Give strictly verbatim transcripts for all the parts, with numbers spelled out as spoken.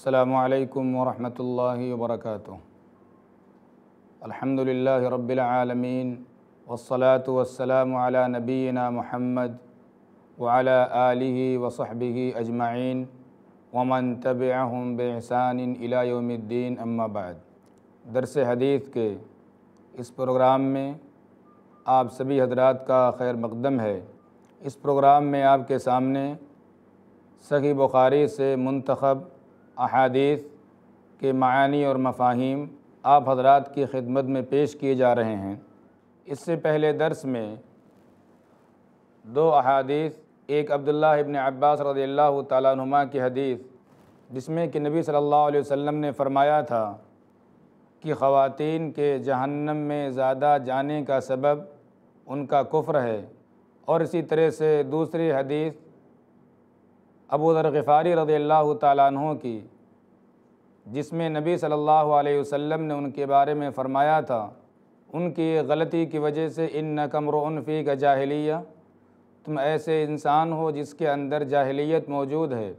अस्सलामु अलैकुम वरहमतुल्लाहि वबरकातुहू। अल्हम्दुलिल्लाहि रब्बिल आलमीन वस्सलातु वस्सलामु अला नबीना मुहम्मद व अला आलिहि व सहबिहि अजमाइन वमन तबिअहुम बिइहसानिन इला यौमिद्दीन, अम्मा बाद। दर्स हदीस के इस प्रोग्राम में आप सभी हजरात का खैर मक़दम है। इस प्रोग्राम में आपके सामने सही बुखारी से मुंतखब अहादीस के मानी और मफ़ाहीम आप हजरात की खिदमत में पेश किए जा रहे हैं। इससे पहले दर्स में दो अहादीस, एक अब्दुल्लाह इब्न अब्बास रज़ियल्लाहु तआला अन्हुमा की हदीस जिसमें कि नबी सल्लल्लाहु अलैहि वसल्लम ने फ़रमाया था कि ख़वातीन के जहन्नम में ज़्यादा जाने का सबब उनका कुफ्र है। और इसी तरह से दूसरी हदीस अबू ज़र ग़िफ़ारी रज़ियल्लाहु तआला अन्हु की, जिसमें नबी सल्लल्लाहु अलैहि वसल्लम ने उनके बारे में फ़रमाया था, उनकी गलती की वजह से इन्नका इम्रुउन फ़ीका जाहिलिया, तुम ऐसे इंसान हो जिसके अंदर जाहिलियत मौजूद है।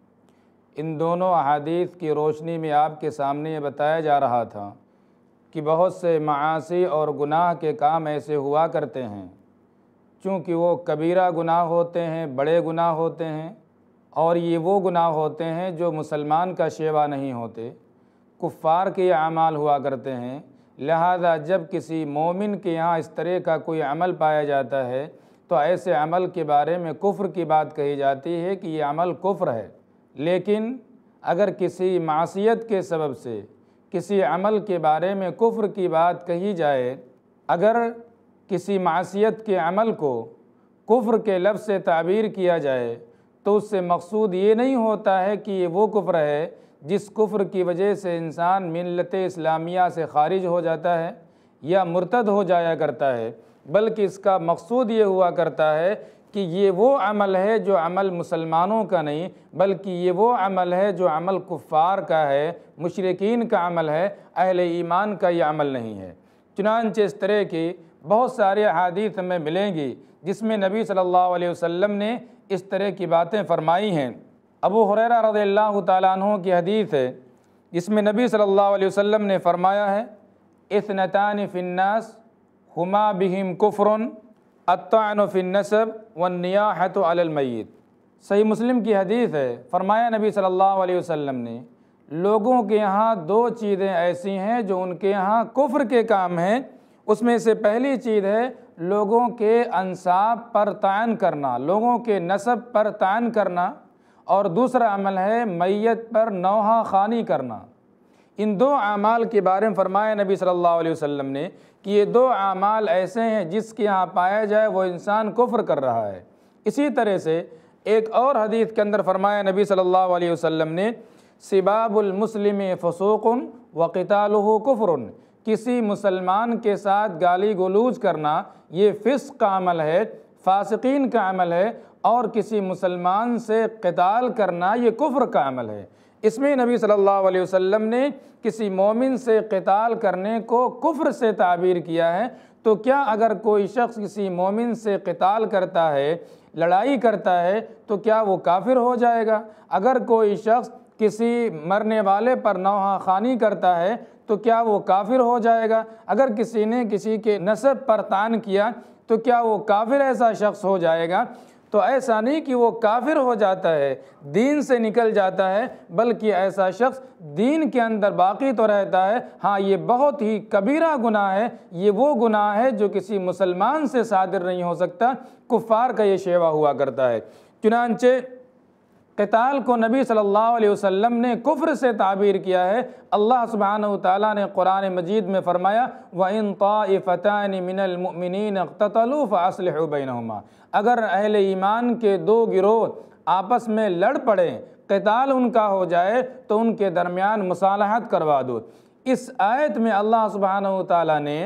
इन दोनों अहादीस की रोशनी में आपके सामने ये बताया जा रहा था कि बहुत से मासी और गुनाह के काम ऐसे हुआ करते हैं, चूँकि वो कबीरा गुनाह होते हैं, बड़े गुनाह होते हैं, और ये वो गुनाह होते हैं जो मुसलमान का शेवा नहीं होते, कुफ़ार के अमाल हुआ करते हैं। लिहाजा जब किसी मोमिन के यहाँ इस तरह का कोई अमल पाया जाता है तो ऐसे अमल के बारे में कुफ्र की बात कही जाती है कि ये अमल कुफ्र है। लेकिन अगर किसी मासियत के सबब से किसी अमल के बारे में कुफ्र की बात कही जाए, अगर किसी मासियत के अमल को कुफ्र के लफ्ज़ से ताबीर किया जाए तो उससे मकसूद ये नहीं होता है कि ये वो कुफ्र है जिस कुफ्र की वजह से इंसान मिल्लत इस्लामिया से ख़ारिज हो जाता है या मुर्तद हो जाया करता है, बल्कि इसका मकसूद ये हुआ करता है कि ये वो अमल है जो अमल मुसलमानों का नहीं, बल्कि ये वो अमल है जो अमल कुफ़ार का है, मुशरिकीन का अमल है, अहले ईमान का ये अमल नहीं है। चुनांचे इस तरह की बहुत सारे अहादीस हमें मिलेंगी जिसमें नबी सल्लल्लाहु अलैहि वसल्लम ने इस तरह की बातें फ़रमाई हैं। अबू हुरैरा रज़ियल्लाहु तआला अन्हु की हदीस है जिसमें नबी सल्लल्लाहु अलैहि वसल्लम ने फ़रमाया है, इस्नतानि फिन्नास हुमा बिहिम कुफ्रुन अत्तानु फिन्नसब वन्नियाहतु अलल मय्यित। सही मुस्लिम की हदीस है। फ़रमाया नबी सल्लल्लाहु अलैहि वसल्लम ने, लोगों के यहाँ दो चीज़ें ऐसी हैं जो उनके यहाँ कुफ्र के काम हैं। उसमें से पहली चीज़ है लोगों के अंसाब पर तान करना, लोगों के नसब पर तान करना, और दूसरा अमल है मैयत पर नौहा खानी करना। इन दो आमाल के बारे में फ़रमाया नबी सल्लल्लाहु अलैहि वसल्लम ने कि ये दो आमाल ऐसे हैं जिसके यहाँ पाया जाए वो इंसान कुफ्र कर रहा है। इसी तरह से एक और हदीस के अंदर फ़रमाया नबी सल्लल्लाहु अलैहि वसल्लम ने, सिबाबुल मुस्लिम फ़ुसूक़ुन व क़ितालुहु कुफ्रुन, किसी मुसलमान के साथ गाली गलूज करना ये फ़िस्क़ का अमल है, फ़ासिक़ीन का अमल है, और किसी मुसलमान से क़िताल करना ये कुफ्र का अमल है। इसमें नबी सल्लल्लाहु अलैहि वसल्लम ने किसी मोमिन से क़िताल करने को कुफ्र से ताबीर किया है। तो क्या अगर कोई शख्स किसी मोमिन से क़िताल करता है, लड़ाई करता है, तो क्या वो काफिर हो जाएगा? अगर कोई शख्स किसी मरने वाले पर नौहा खानी करता है तो क्या वो काफिर हो जाएगा? अगर किसी ने किसी के नसब पर तान किया तो क्या वो काफिर ऐसा शख्स हो जाएगा? तो ऐसा नहीं कि वो काफिर हो जाता है, दीन से निकल जाता है, बल्कि ऐसा शख्स दीन के अंदर बाकी तो रहता है। हाँ, ये बहुत ही कबीरा गुनाह है, ये वो गुनाह है जो किसी मुसलमान से सादिर नहीं हो सकता, कुफ़ार का ये शेवा हुआ करता है। चुनांचे क़िताल को नबी सल्लल्लाहु अलैहि वसल्लम ने कुफ्र से ताबीर किया है। अल्लाह सुब्हानहु व तआला ने कुरान मजीद में फ़रमाया, व इन ताइफ़तानि मिनल मुअमिनीन इक़्ततलू फ़अस्लिहू बैनहुमा, अगर अहले ईमान के दो गिरोह आपस में लड़ पड़ें, क़िताल उनका हो जाए तो उनके दरमियान मुसालहत करवा दो। इस आयत में अल्लाह सुब्हानहु व तआला ने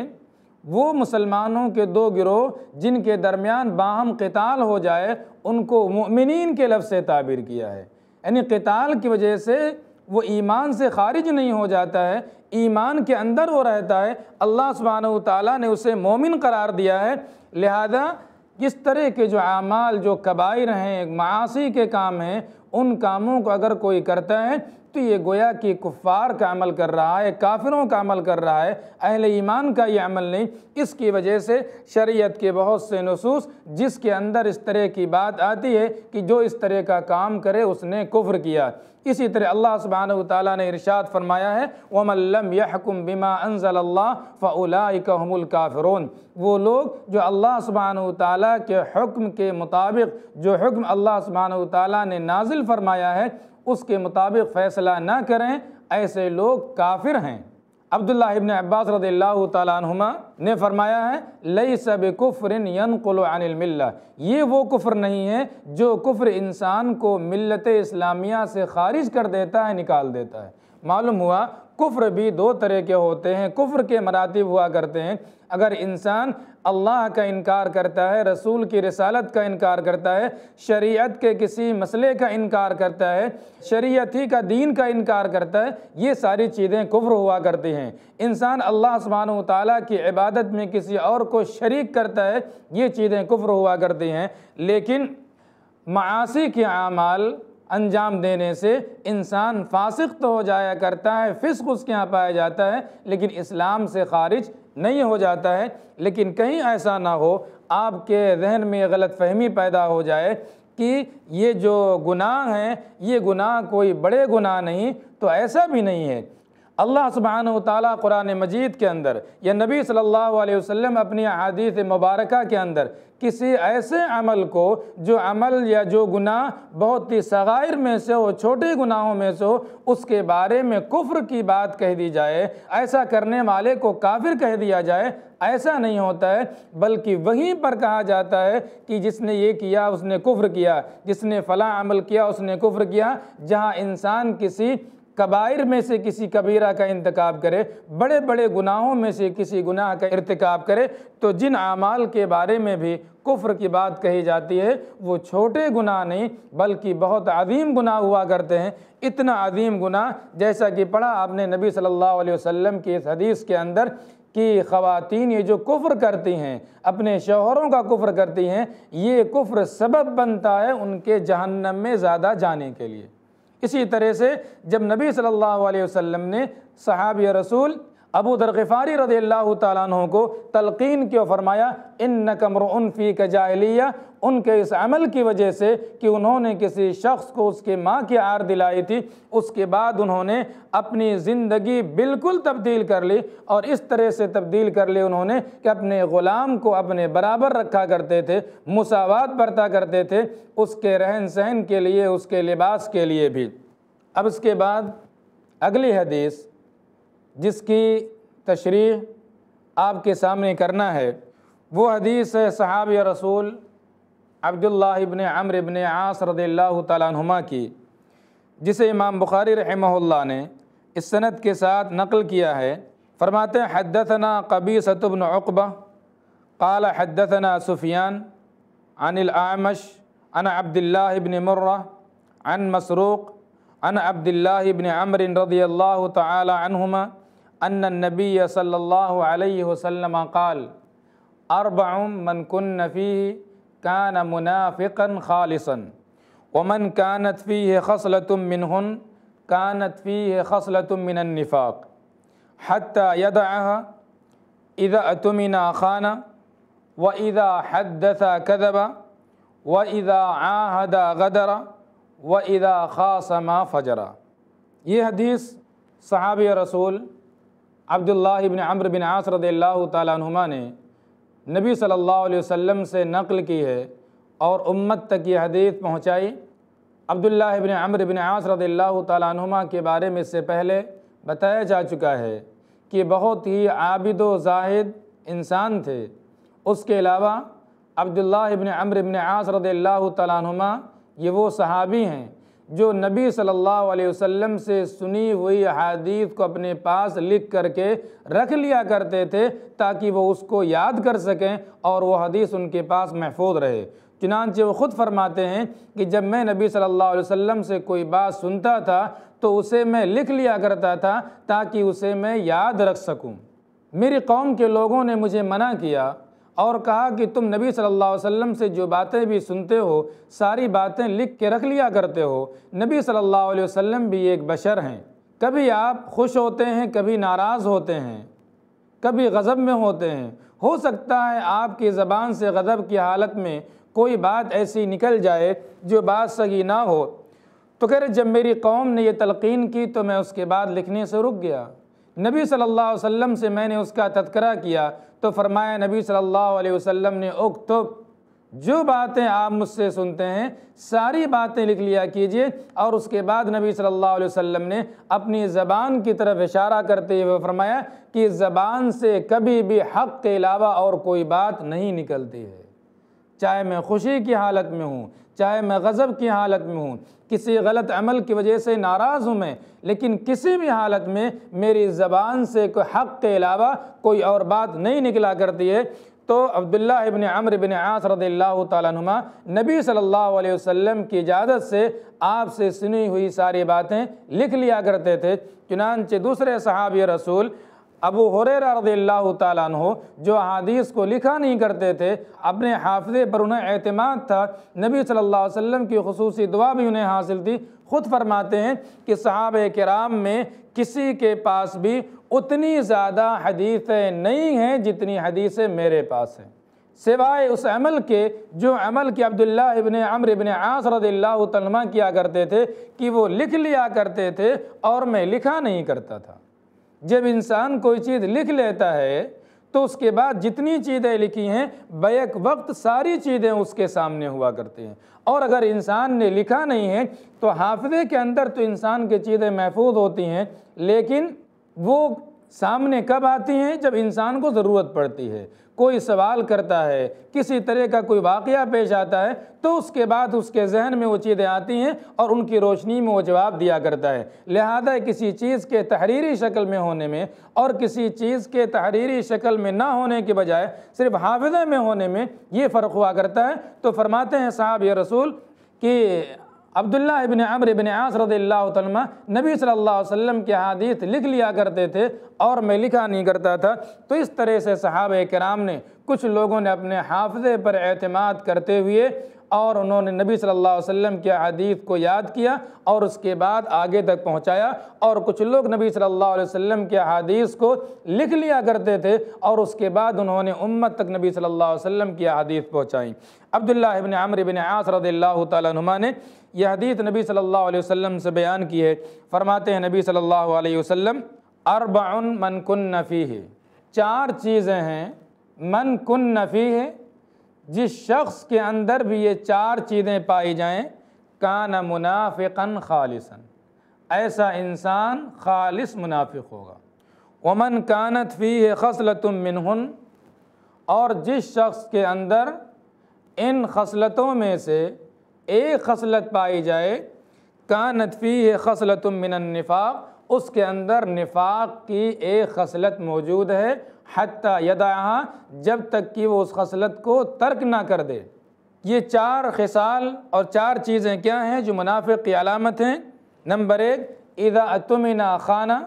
वो मुसलमानों के दो गिरोह जिनके दरमियान बाहम क़िताल हो जाए उनको मुअमिनीन के लफ्ज़ से ताबीर किया है। यानी क़िताल की वजह से वो ईमान से ख़ारिज नहीं हो जाता है, ईमान के अंदर वो रहता है। अल्लाह सुब्हानहु व तआला ने उसे मोमिन करार दिया है। लिहाजा इस तरह के जो आमाल, जो कबाइर हैं, मासी के काम हैं, उन कामों को अगर कोई करता है तो ये गोया कि कुफ़ार का अमल कर रहा है, काफिरों का अमल कर रहा है, अहले ईमान का ये अमल नहीं। इसकी वजह से शरीयत के बहुत से नुसूस जिसके अंदर इस तरह की बात आती है कि जो इस तरह का काम करे उसने कुफ्र किया। इसी तरह अल्लाह सुब्हानहु व तआला ने इरशाद फरमाया है, वमन लम यहकुम बिमा अंज़लल्लाह फ़उलाइका हुमुल काफ़िरून। वो लोग जो अल्लाह सुब्हानहु व तआला के हुक्म के मुताबिक, जो हुक्म अल्लाह सुब्हानहु व तआला ने नाजिल फरमाया है उसके मुताबिक फ़ैसला ना करें, ऐसे लोग काफिर हैं। अब्दुल्लाह इब्न अब्बास रज़ियल्लाहु तआला अन्हुमा ने फरमाया है, लैसा बिकुफ्रिन यनकुलु अनिल मिल्ला, ये वो कुफ्र नहीं है जो कुफ्र इंसान को मिल्लत इस्लामिया से खारिज कर देता है, निकाल देता है। मालूम हुआ कुफ्र भी दो तरह के होते हैं, कुफ्र के मरातिब हुआ करते हैं। अगर इंसान अल्लाह का इनकार करता है, रसूल की रिसालत का इनकार करता है, शरीयत के किसी मसले का इनकार करता है, शरीयत ही का दीन का इनकार करता है, ये सारी चीज़ें कुफ्र हुआ करती हैं। इंसान अल्लाह सुब्हानहु व तआला की इबादत में किसी और को शरीक करता है, ये चीज़ें कुफ्र हुआ करती हैं। लेकिन मासी के आमाल अंजाम देने से इंसान फासिक तो हो जाया करता है, फिस्क उसके यहाँ पाया जाता है, लेकिन इस्लाम से खारिज नहीं हो जाता है। लेकिन कहीं ऐसा ना हो आपके जहन में गलत फहमी पैदा हो जाए कि ये जो गुनाह हैं ये गुनाह कोई बड़े गुनाह नहीं, तो ऐसा भी नहीं है। अल्लाह सुब्हानहु व तआला कुरान मजीद के अंदर या नबी सल्लल्लाहु अलैहि वसल्लम अपनी अहादीस मुबारका के अंदर किसी ऐसे अमल को, जो अमल या जो गुनाह बहुत ही सगाइर में से हो, छोटे गुनाहों में से हो, उसके बारे में कुफ्र की बात कह दी जाए, ऐसा करने वाले को काफिर कह दिया जाए, ऐसा नहीं होता है। बल्कि वहीं पर कहा जाता है कि जिसने ये किया उसने कुफ्र किया, जिसने फ़लाँ अमल किया उसने कुफ्र किया। जहाँ इंसान किसी कबाइर में से किसी कबीरा का इंतकाब करे, बड़े बड़े गुनाहों में से किसी गुनाह का इर्तिकाब करे, तो जिन आमाल के बारे में भी कुफ्र की बात कही जाती है वो छोटे गुनाह नहीं बल्कि बहुत अजीम गुनाह हुआ करते हैं। इतना अजीम गुनाह जैसा कि पढ़ा आपने नबी सल्लल्लाहु अलैहि वसल्लम की इस हदीस के अंदर कि ख़वातीन ये जो कुफ्र करती हैं, अपने शौहरों का कुफ्र करती हैं, ये कुफ्र सबब बनता है उनके जहन्नम में ज़्यादा जाने के लिए। इसी तरह से जब नबी सल्लल्लाहु अलैहि वसल्लम ने सहाबी रसूल अबू दर ग़िफ़ारी रज़ियल्लाहु तआला अन्हु को तलक़ीन क्यों फरमाया, इन्नका मरउन फ़ीका जाहिलिया, उनके इस अमल की वजह से कि उन्होंने किसी शख्स को उसके माँ की आर दिलाई थी, उसके बाद उन्होंने अपनी ज़िंदगी बिल्कुल तब्दील कर ली। और इस तरह से तब्दील कर ली उन्होंने कि अपने ग़ुलाम को अपने बराबर रखा करते थे, मुसावात बरता करते थे, उसके रहन सहन के लिए, उसके लिबास के लिए भी। अब इसके बाद अगली हदीस जिसकी तशरीह आपके सामने करना है वो हदीस है सहाबी रसूल अब्दुल्लाह इब्न अम्र इब्न आस रज़ियल्लाहु तआला अन्हुमा की, जिसे इमाम बुखारी रहमहुल्लाह ने इस सनद के साथ नक़ल किया है। फरमाते हैं, हद्दथना क़बीसत इब्न उक़बा क़ाल हद्दथना सुफ़ियान अनिल आमश अन अब्दुल्लाह इब्न मुर्रा अन मसरूक़ अन अब्दुल्लाह इब्न अम्र रज़ियल्लाहु तआला अन्हुमा अन्न नबिय्य सल्लल्लाहु अलैहि वसल्लम क़ाल अर्बउम मन कुन्न फ़ीहि कान मुनाफ़िक़न ख़ालिसन व मन कानत फ़ीहि ख़स्लतुम मिनहुन कानत फ़ीहि ख़स्लतुम मिनन निफ़ाक़ हत्ता यदअहा इज़ा अतुमिना ख़ाना व इज़ा हद्दसा कज़बा व इज़ा आहदा गदरा व इज़ा ख़ासमा फ़जरा। ये हदीस सहाबी रसूल अब्दुल्लाह इब्न अम्र बिन आस रज़ियल्लाहु तआला अन्हुमा ने नबी सल्लल्लाहु अलैहि वसल्लम से नक़ल की है और उम्मत तक ये हदीस पहुँचाई। अब्दुल्लाह इब्न अम्र बिन आस रज़ियल्लाहु तआला अन्हुमा के बारे में इससे पहले बताया जा चुका है कि बहुत ही आबिद व ज़ाहिद इंसान थे। उसके अलावा अब्दुल्लाह इब्न अम्र बिन आस रज़ियल्लाहु तआला अन्हुमा ये वो सहाबी हैं जो नबी सल्लल्लाहु अलैहि वसल्लम से सुनी हुई हदीस को अपने पास लिख करके रख लिया करते थे ताकि वो उसको याद कर सकें और वो हदीस उनके पास महफूज रहे। चुनांचे वो ख़ुद फरमाते हैं कि जब मैं नबी सल्लल्लाहु अलैहि वसल्लम से कोई बात सुनता था तो उसे मैं लिख लिया करता था ताकि उसे मैं याद रख सकूं। मेरी कौम के लोगों ने मुझे मना किया और कहा कि तुम नबी सल्लल्लाहु अलैहि वसल्लम से जो बातें भी सुनते हो सारी बातें लिख के रख लिया करते हो। नबी सल्लल्लाहु अलैहि वसल्लम भी एक बशर हैं, कभी आप खुश होते हैं, कभी नाराज़ होते हैं, कभी गज़ब में होते हैं। हो सकता है आपकी ज़बान से गज़ब की हालत में कोई बात ऐसी निकल जाए जो बात सही ना हो। तो कह रहे जब मेरी कौम ने ये तलक़ीन की तो मैं उसके बाद लिखने से रुक गया। नबी सल्लल्लाहु अलैहि वसल्लम से मैंने उसका तज़किरा किया तो फरमाया नबी सल्लल्लाहु अलैहि वसल्लम ने उक्तुब, जो बातें आप मुझसे सुनते हैं सारी बातें लिख लिया कीजिए। और उसके बाद नबी सल्लल्लाहु अलैहि वसल्लम ने अपनी ज़बान की तरफ इशारा करते हुए फरमाया कि ज़बान से कभी भी हक़ के अलावा और कोई बात नहीं निकलती है। चाहे मैं खुशी की हालत में हूँ, चाहे मैं गज़ब की हालत में हूँ, किसी गलत अमल की वजह से नाराज़ हूँ मैं, लेकिन किसी भी हालत में मेरी ज़बान से कोई हक़ के अलावा कोई और बात नहीं निकला करती है। तो अब्दुल्लाह इब्न अम्र इब्न आस रज़ियल्लाहु ताला अन्हुमा नबी सल्लल्लाहु अलैहि वसल्लम की इजाज़त से आपसे सुनी हुई सारी बातें लिख लिया करते थे। चुनांचे दूसरे सहाबी रसूल अबू हुरैरा रज़ियल्लाहु ताला अन्हु जो अहादीस को लिखा नहीं करते थे, अपने हाफ़िज़े पर उन्हें एतमाद था, नबी सल्लल्लाहु अलैहि वसल्लम की खुसूसी दुआ भी उन्हें हासिल थी। ख़ुद फरमाते हैं कि सहाबे किराम में किसी के पास भी उतनी ज़्यादा हदीसें नहीं हैं जितनी हदीसें मेरे पास हैं, सिवाय उस अमल के जो अमल के अब्दुल्लाह इब्न अम्र इब्न आस रज़ियल्लाहु ताला अन्हुमा किया करते थे कि वो लिख लिया करते थे और मैं लिखा नहीं करता था। जब इंसान कोई चीज़ लिख लेता है तो उसके बाद जितनी चीज़ें लिखी हैं बैक वक्त सारी चीज़ें उसके सामने हुआ करती हैं। और अगर इंसान ने लिखा नहीं है तो हाफ़िज़े के अंदर तो इंसान की चीज़ें महफूज होती हैं, लेकिन वो सामने कब आती हैं? जब इंसान को ज़रूरत पड़ती है, कोई सवाल करता है, किसी तरह का कोई वाक़या पेश आता है तो उसके बाद उसके जहन में वो चीज़ें आती हैं और उनकी रोशनी में वो जवाब दिया करता है। लिहाजा किसी चीज़ के तहरीरी शक्ल में होने में और किसी चीज़ के तहरीरी शक्ल में ना होने के बजाय सिर्फ हाफ़िज़े में होने में ये फ़र्क हुआ करता है। तो फरमाते हैं साहब रसूल कि अब्दुल्लाह इब्न अम्र इब्न आस रज़ियल्लाहु ताला अन्हुमा नबी सल्लल्लाहु अलैहि वसल्लम के हदीस लिख लिया करते थे और मैं लिखा नहीं करता था। तो इस तरह से सहाबे किराम ने, कुछ लोगों ने अपने हाफ़िज़े पर एतमाद करते हुए और उन्होंने नबी सल्लल्लाहु अलैहि वसल्लम के हदीस को याद किया और उसके बाद आगे तक पहुँचाया। और कुछ लोग नबी सल्लल्लाहु अलैहि वसल्लम के हदीस को लिख लिया करते थे और उसके बाद उन्होंने उम्मत तक नबी सल्लल्लाहु अलैहि वसल्लम की हदीस पहुँचाई। अब्दुल्लाह इब्न अम्र इब्न आस रज़ियल्लाहु ताला अन्हुमा ने यह हदीस नबी सल्लल्लाहु अलैहि वसल्लम से बयान की है। फरमाते हैं नबी सल्लल्लाहु अलैहि वसल्लम, अरबउन मन कुन्न फीहि, चार चीज़ें हैं मन कुन्न फीहि, जिस शख्स के अंदर भी ये चार चीज़ें पाई जाएं, कान मुनाफिकन खालिसन, ऐसा इंसान खालिस मुनाफिक होगा। वमन कानत फीहि खसलतुम मिनहुन, और जिस शख्स के अंदर इन खसलतों में से एक खसलत पाई जाए, कानत फीहि खसलतुम मिनन निफाक, उसके अंदर निफाक की एक खसलत मौजूद है, हत्ता यदाहा, जब तक कि वो उस खसलत को तर्क ना कर दे। ये चार खिसाल और चार चीज़ें क्या हैं जो मुनाफिक की अलामत हैं? नंबर एक, इज़ा अतुमिना खाना,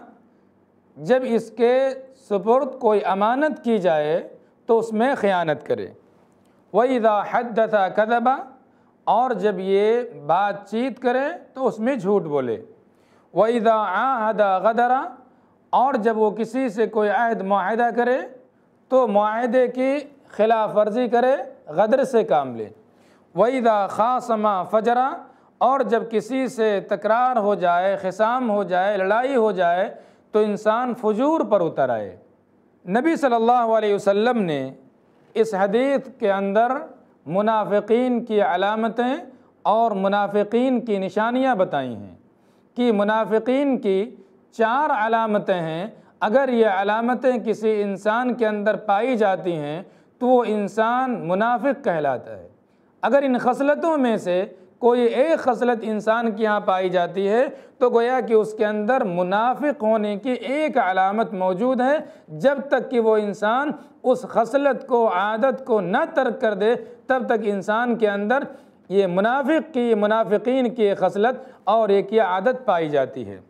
जब इसके सुपुर्द कोई अमानत की जाए तो उसमें ख़यानत करे। व इज़ा हद्दसा कज़बा, और जब ये बातचीत करे तो उसमें झूठ बोले। व इज़ा आहदा गदरा, और जब वो किसी से कोई अहद मुआहदा करे तो मुआहदे की खिलाफ वर्जी करे, गदर से काम ले। व इज़ा खासमा फजरा, और जब किसी से तकरार हो जाए, ख़िसाम हो जाए, लड़ाई हो जाए तो इंसान फजूर पर उतर आए। नबी सल्लल्लाहु अलैहि वसल्लम ने इस हदीस के अंदर मुनाफिकीन की अलामतें और मुनाफिकीन की निशानियाँ बताई हैं कि मुनाफिकीन की चार अलामतें हैं। अगर ये अलामतें किसी इंसान के अंदर पाई जाती हैं तो वो इंसान मुनाफिक कहलाता है। अगर इन खसलतों में से कोई एक खसलत इंसान की यहाँ पाई जाती है तो गोया कि उसके अंदर मुनाफिक होने की एक अलामत मौजूद है। जब तक कि वो इंसान उस खसलत को, आदत को न तर्क कर दे, तब तक इंसान के अंदर ये मुनाफिक की, मुनाफिकीन की खसलत और एक ये आदत पाई जाती है।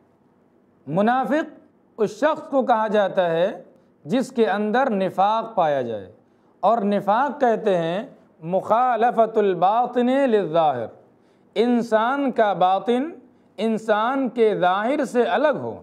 मुनाफिक उस शख्स को कहा जाता है जिसके अंदर निफाक पाया जाए और निफाक कहते हैं मुखालफतुल बातिन लिज़ाहिर, इंसान का बातिन इंसान के ज़ाहिर से अलग हो।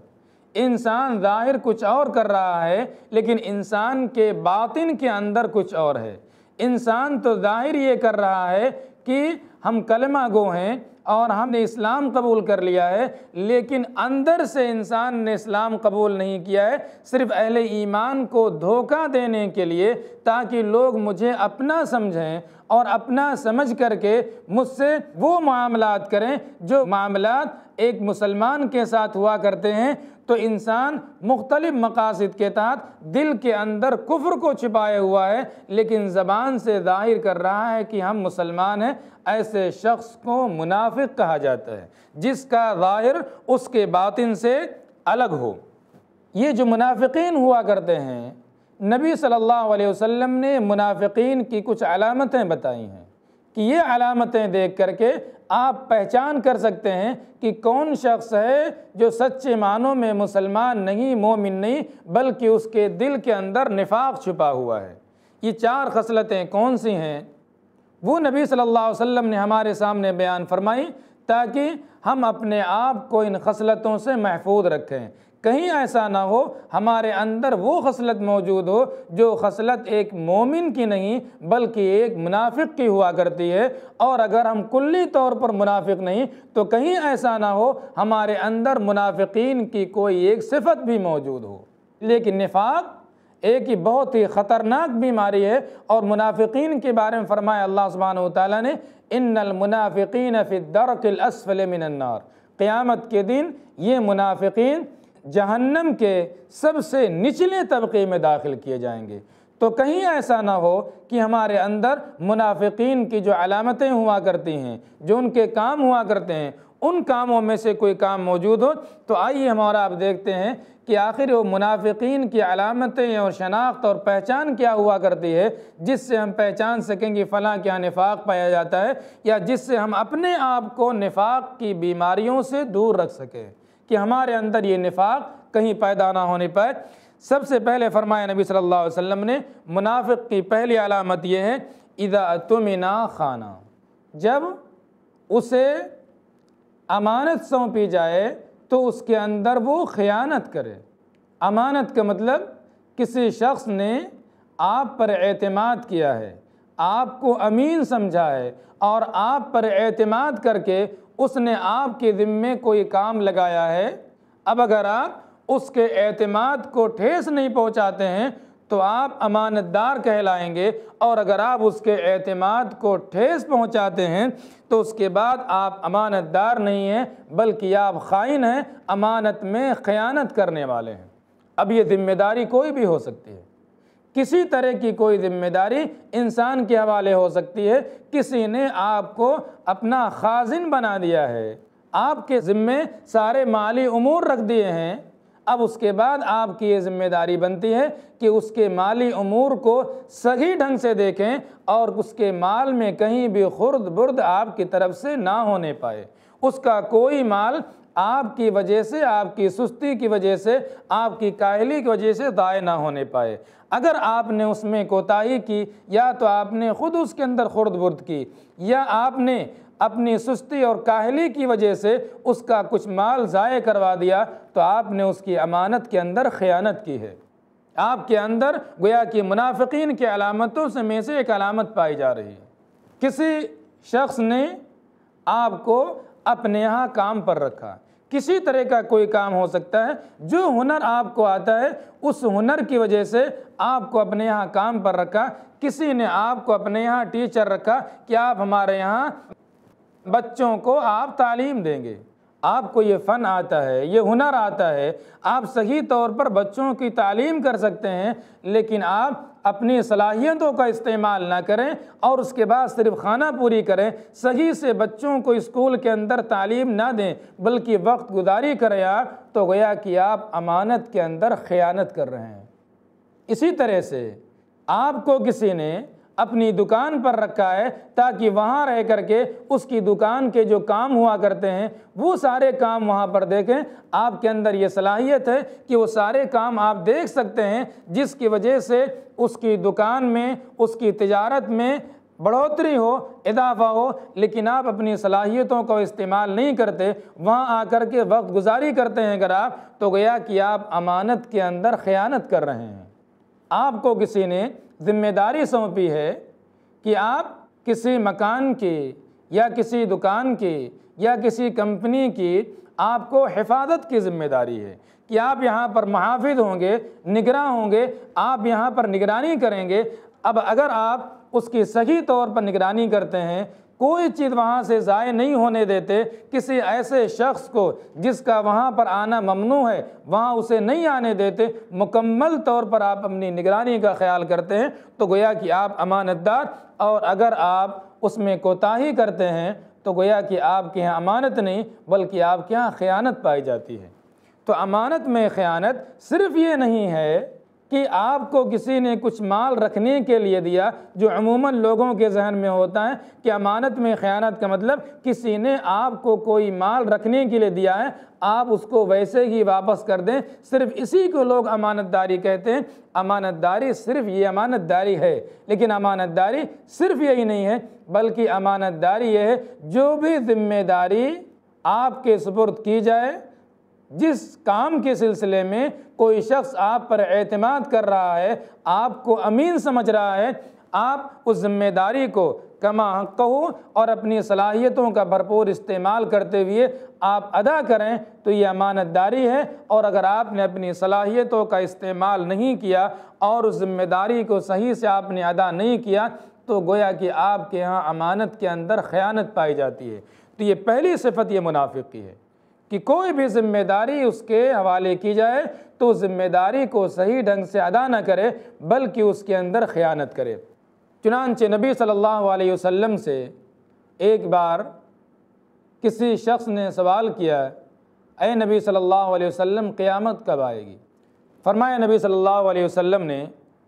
इंसान ज़ाहिर कुछ और कर रहा है लेकिन इंसान के बातिन के अंदर कुछ और है। इंसान तो ज़ाहिर ये कर रहा है कि हम कलमा गो हैं और हमने इस्लाम कबूल कर लिया है, लेकिन अंदर से इंसान ने इस्लाम कबूल नहीं किया है, सिर्फ़ अहले ईमान को धोखा देने के लिए, ताकि लोग मुझे अपना समझें और अपना समझ करके मुझसे वो मामलात करें जो मामलात एक मुसलमान के साथ हुआ करते हैं। तो इंसान मुख्तलिफ मकासद के तहत दिल के अंदर कुफ्र को छिपाए हुआ है, लेकिन ज़बान से ज़ाहिर कर रहा है कि हम मुसलमान हैं। ऐसे शख्स को मुनाफिक कहा जाता है, जिसका ज़ाहिर उसके बातिन से अलग हो। ये जो मुनाफिकीन हुआ करते हैं, नबी सल्लल्लाहु अलैहि वसल्लम ने मुनाफिकीन की कुछ अलामतें बताई हैं कि ये अलामतें देख करके आप पहचान कर सकते हैं कि कौन शख्स है जो सच्चे मानों में मुसलमान नहीं, मोमिन नहीं, बल्कि उसके दिल के अंदर निफाक छुपा हुआ है। ये चार खसलतें कौन सी हैं, वो नबी सल्लल्लाहु अलैहि वसल्लम ने हमारे सामने बयान फरमाई, ताकि हम अपने आप को इन खसलतों से महफूज रखें। कहीं ऐसा ना हो हमारे अंदर वो खसलत मौजूद हो जो खसलत एक मोमिन की नहीं बल्कि एक मुनाफिक की हुआ करती है। और अगर हम कुल्ली तौर पर मुनाफिक नहीं, तो कहीं ऐसा ना हो हमारे अंदर मुनाफिकीन की कोई एक सिफत भी मौजूद हो। लेकिन निफाक एक ही बहुत ही ख़तरनाक बीमारी है। और मुनाफिकीन के बारे में फरमाया अल्लाह सुब्हानहु व तआला ने, इन्नल मुनाफिकीन फि दरकिल अस्फल मिनन नार, क़यामत के दिन ये मुनाफिकीन जहन्नम के सबसे निचले तबके में दाखिल किए जाएंगे। तो कहीं ऐसा ना हो कि हमारे अंदर मुनाफिकीन की जो अलामतें हुआ करती हैं, जो उनके काम हुआ करते हैं, उन कामों में से कोई काम मौजूद हो। तो आइए हमारा आप देखते हैं कि आखिर वो मुनाफिकीन की अलामतें और शनाख्त और पहचान क्या हुआ करती है, जिससे हम पहचान सकें कि फ़लाँ क्या निफाक पाया जाता है, या जिससे हम अपने आप को निफाक की बीमारियों से दूर रख सकें कि हमारे अंदर ये निफाक कहीं पैदा ना होने पाए। सबसे पहले फरमाया नबी सल्लल्लाहु अलैहि वसल्लम ने, मुनाफिक की पहली अलामत ये है, इज़ा तुमिना खाना, जब उसे अमानत सौंपी जाए तो उसके अंदर वो ख़यानत करे। अमानत का मतलब किसी शख्स ने आप पर एतमाद किया है, आपको अमीन समझा है और आप पर एतमाद करके उसने आपके ज़िम्मे कोई काम लगाया है। अब अगर आप उसके एतमाद को ठेस नहीं पहुंचाते हैं तो आप अमानतदार कहलाएंगे, और अगर आप उसके एतमाद को ठेस पहुंचाते हैं तो उसके बाद आप अमानतदार नहीं हैं बल्कि आप खाइन हैं, अमानत में ख़यानत करने वाले हैं। अब ये ज़िम्मेदारी कोई भी हो सकती है, किसी तरह की कोई ज़िम्मेदारी इंसान के हवाले हो सकती है। किसी ने आपको अपना खाजिन बना दिया है, आपके ज़िम्मे सारे माली उमूर रख दिए हैं। अब उसके बाद आपकी ये ज़िम्मेदारी बनती है कि उसके माली उमूर को सही ढंग से देखें और उसके माल में कहीं भी खुर्द बुर्द आपकी तरफ से ना होने पाए। उसका कोई माल आपकी वजह से, आपकी सुस्ती की वजह से, आपकी काहली की वजह से दाए ना होने पाए। अगर आपने उसमें कोताही की, या तो आपने ख़ुद उसके अंदर खुर्द बुर्द की, या आपने अपनी सुस्ती और काहली की वजह से उसका कुछ माल ज़ाये करवा दिया, तो आपने उसकी अमानत के अंदर ख़यानत की है। आपके अंदर गोया कि मुनाफिकीन की अलामतों से में से एक अलामत पाई जा रही है। किसी शख्स ने आपको अपने यहाँ काम पर रखा, किसी तरह का कोई काम हो सकता है, जो हुनर आपको आता है उस हुनर की वजह से आपको अपने यहाँ काम पर रखा। किसी ने आपको अपने यहाँ टीचर रखा कि आप हमारे यहाँ बच्चों को आप तालीम देंगे, आपको ये फ़न आता है, ये हुनर आता है, आप सही तौर पर बच्चों की तालीम कर सकते हैं, लेकिन आप अपनी सलाहियतों का इस्तेमाल ना करें और उसके बाद सिर्फ खाना पूरी करें, सही से बच्चों को स्कूल के अंदर तालीम ना दें बल्कि वक्त गुजारी करें आप, तो गोया कि आप अमानत के अंदर ख़यानत कर रहे हैं। इसी तरह से आपको किसी ने अपनी दुकान पर रखा है ताकि वहाँ रह करके उसकी दुकान के जो काम हुआ करते हैं वो सारे काम वहाँ पर देखें। आपके अंदर ये सलाहियत है कि वो सारे काम आप देख सकते हैं, जिसकी वजह से उसकी दुकान में, उसकी तिजारत में बढ़ोतरी हो, इजाफा हो। लेकिन आप अपनी सलाहियतों को इस्तेमाल नहीं करते, वहाँ आकर के वक्त गुजारी करते हैं अगर आप, तो गया कि आप अमानत के अंदर ख़यानत कर रहे हैं। आपको किसी ने ज़िम्मेदारी सौंपी है कि आप किसी मकान की या किसी दुकान की या किसी कंपनी की आपको हिफाजत की ज़िम्मेदारी है कि आप यहाँ पर मुहाफ़िज़ होंगे, निगरां होंगे, आप यहाँ पर निगरानी करेंगे। अब अगर आप उसकी सही तौर पर निगरानी करते हैं, कोई चीज़ वहाँ से ज़ाय नहीं होने देते, किसी ऐसे शख्स को जिसका वहाँ पर आना ममनू है वहाँ उसे नहीं आने देते, मुकम्मल तौर पर आप अपनी निगरानी का ख्याल करते हैं, तो गोया कि आप अमानतदार। और अगर आप उसमें कोताही करते हैं तो गोया कि आपके यहाँ अमानत नहीं बल्कि आपके यहाँ ख़यानत पाई जाती है। तो अमानत में ख़यानत सिर्फ़ ये नहीं है कि आपको किसी ने कुछ माल रखने के लिए दिया, जो अमूमन लोगों के जहन में होता है कि अमानत में ख़यानत का मतलब किसी ने आपको कोई माल रखने के लिए दिया है, आप उसको वैसे ही वापस कर दें, सिर्फ़ इसी को लोग अमानतदारी कहते हैं। अमानतदारी सिर्फ़ ये अमानतदारी है, लेकिन अमानतदारी सिर्फ़ यही नहीं है, बल्कि अमानतदारी ये है जो भी ज़िम्मेदारी आपके सुपुर्द की जाए, जिस काम के सिलसिले में कोई शख्स आप पर एतमाद कर रहा है, आपको अमीन समझ रहा है, आप उस ज़िम्मेदारी को कमा हक़्क़हू और अपनी सलाहियतों का भरपूर इस्तेमाल करते हुए आप अदा करें, तो ये अमानतदारी है। और अगर आपने अपनी सलाहियतों का इस्तेमाल नहीं किया और उस ज़िम्मेदारी को सही से आपने अदा नहीं किया, तो गोया कि आपके यहाँ अमानत के अंदर ख़यानत पाई जाती है। तो ये पहली सिफ़त ये मुनाफिक की है कि कोई भी ज़िम्मेदारी उसके हवाले की जाए तो ज़िम्मेदारी को सही ढंग से अदा न करे बल्कि उसके अंदर ख़यानत करे। चुनांचे नबी सल्लल्लाहु अलैहि वसल्लम से एक बार किसी शख्स ने सवाल किया, ऐ नबी सल्लल्लाहु अलैहि वसल्लम क़यामत कब आएगी? फरमाया नबी सल्लल्लाहु अलैहि वसल्लम ने,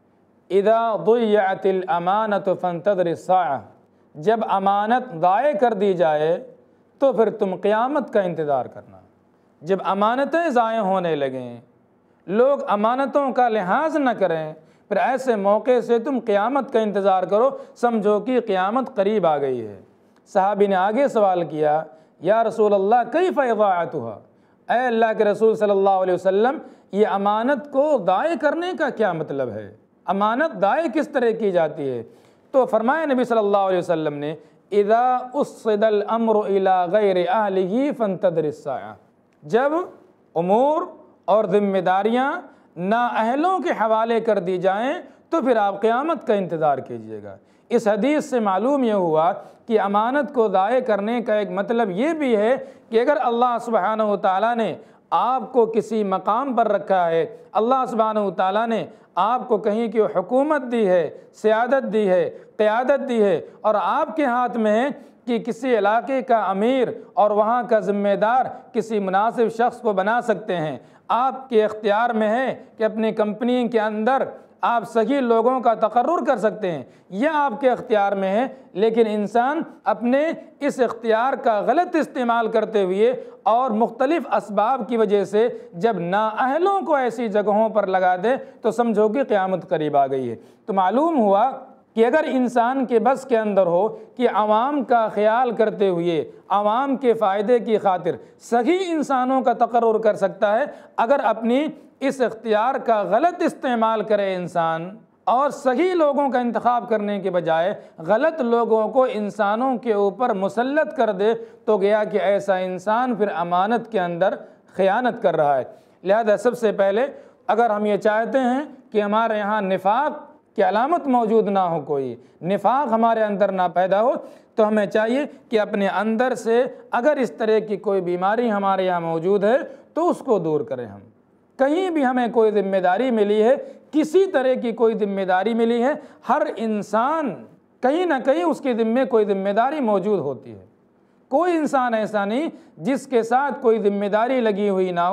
इज़ा ज़ुय्यअतिल अमानतु फंतज़िरिस साअह, जब अमानत ज़ाय कर दी जाए तो फिर तुम क़यामत का इंतज़ार करना। जब अमानतें ज़ाय होने लगें, लोग अमानतों का लिहाज न करें, फिर ऐसे मौके से तुम क़यामत का इंतज़ार करो, समझो कि क़यामत करीब आ गई है। सहाबी ने आगे सवाल किया, या रसूल अल्लाह कैफ़ इज़ाअतुहा, ऐ अल्लाह के रसूल सल्लल्लाहु अलैहि वसल्लम, ये अमानत को दाए करने का क्या मतलब है? अमानत दाए किस तरह की जाती है? तो फरमाया नबी सल्लल्लाहु अलैहि वसल्लम ने, इज़ा उस्सिदल अम्रु इला गैरि अहलिही फंतज़िरिस साअह, जब उमूर और ज़िम्मेदारियाँ नाअहलों के हवाले कर दी जाएं तो फिर आप क़यामत का इंतज़ार कीजिएगा। इस हदीस से मालूम यह हुआ कि अमानत को दाए करने का एक मतलब ये भी है कि अगर अल्लाह सुब्हानहु व तआला ने आपको किसी मकाम पर रखा है, अल्लाह सुब्हानहु व तआला ने आपको कहीं की हुकूमत दी है, सियादत दी है, क़यादत दी है, और आपके हाथ में है कि किसी इलाके का अमीर और वहाँ का ज़िम्मेदार किसी मुनासिब शख्स को बना सकते हैं, आपके इख्तियार में है कि अपनी कंपनी के अंदर आप सही लोगों का तकर्रुर कर सकते हैं, यह आपके इख्तियार में है। लेकिन इंसान अपने इस इख्तियार का गलत इस्तेमाल करते हुए और मुख्तलिफ़ असबाब की वजह से जब नाअहलों को ऐसी जगहों पर लगा दे तो समझो कि क़यामत करीब आ गई है। तो मालूम हुआ कि अगर इंसान के बस के अंदर हो कि आवाम का ख्याल करते हुए आवाम के फ़ायदे की खातिर सही इंसानों का तकर्रुर कर सकता है, अगर अपनी इस इख्तियार का गलत इस्तेमाल करे इंसान और सही लोगों का इंतखाब करने के बजाय गलत लोगों को इंसानों के ऊपर मुसल्लत कर दे, तो गया कि ऐसा इंसान फिर अमानत के अंदर ख़यानत कर रहा है। लिहाजा सबसे पहले अगर हम ये चाहते हैं कि हमारे यहाँ निफाक की अलामत मौजूद ना हो, कोई निफाक हमारे अंदर ना पैदा हो, तो हमें चाहिए कि अपने अंदर से अगर इस तरह की कोई बीमारी हमारे यहाँ मौजूद है तो उसको दूर करें। हम कहीं भी हमें कोई ज़िम्मेदारी मिली है, किसी तरह की कोई ज़िम्मेदारी मिली है, हर इंसान कहीं ना कहीं उसके ज़िम्मे कोई ज़िम्मेदारी मौजूद होती है। कोई इंसान ऐसा नहीं जिसके साथ कोई ज़िम्मेदारी लगी हुई ना हो,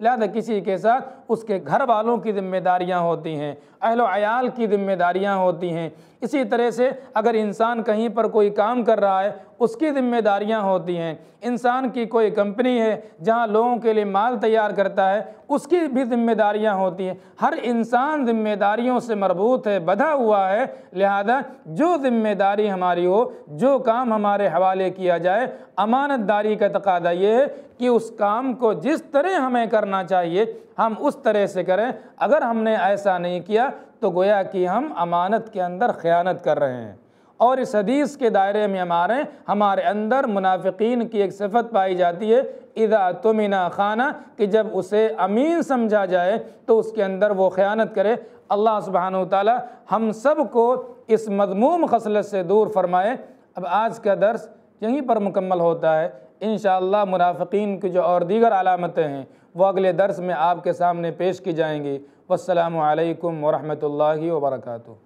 लिहाजा किसी के साथ उसके घर वालों की ज़िम्मेदारियाँ होती हैं, अहलो अयाल की ज़िम्मेदारियाँ होती हैं। इसी तरह से अगर इंसान कहीं पर कोई काम कर रहा है उसकी ज़िम्मेदारियाँ होती हैं। इंसान की कोई कंपनी है जहाँ लोगों के लिए माल तैयार करता है उसकी भी ज़िम्मेदारियाँ होती हैं। हर इंसान ज़िम्मेदारियों से मरबूत है, बंधा हुआ है। लिहाजा जो ज़िम्मेदारी हमारी हो, जो काम हमारे हवाले किया जाए, अमानतदारी का तकादा ये है कि उस काम को जिस तरह हमें करना चाहिए हम उस तरह से करें। अगर हमने ऐसा नहीं किया तो गोया कि हम अमानत के अंदर ख़यानत कर रहे हैं। और इस हदीस के दायरे में हमारे हमारे अंदर मुनाफिकीन की एक सिफत पाई जाती है, इज़ा तुमिना खाना, कि जब उसे अमीन समझा जाए तो उसके अंदर वो ख़यानत करे। अल्लाह सुब्हानहु व तआला हम सब को इस मज़मूम खसलत से दूर फरमाए। अब आज का दर्स यहीं पर मुकम्मल होता है। इंशाअल्लाह मुनाफिकीन की जो और दीगर अलामतें हैं वो अगले दर्स में आपके सामने पेश की जाएंगी। वस्सलामु अलैकुम व रहमतुल्लाहि व बरकातुहू।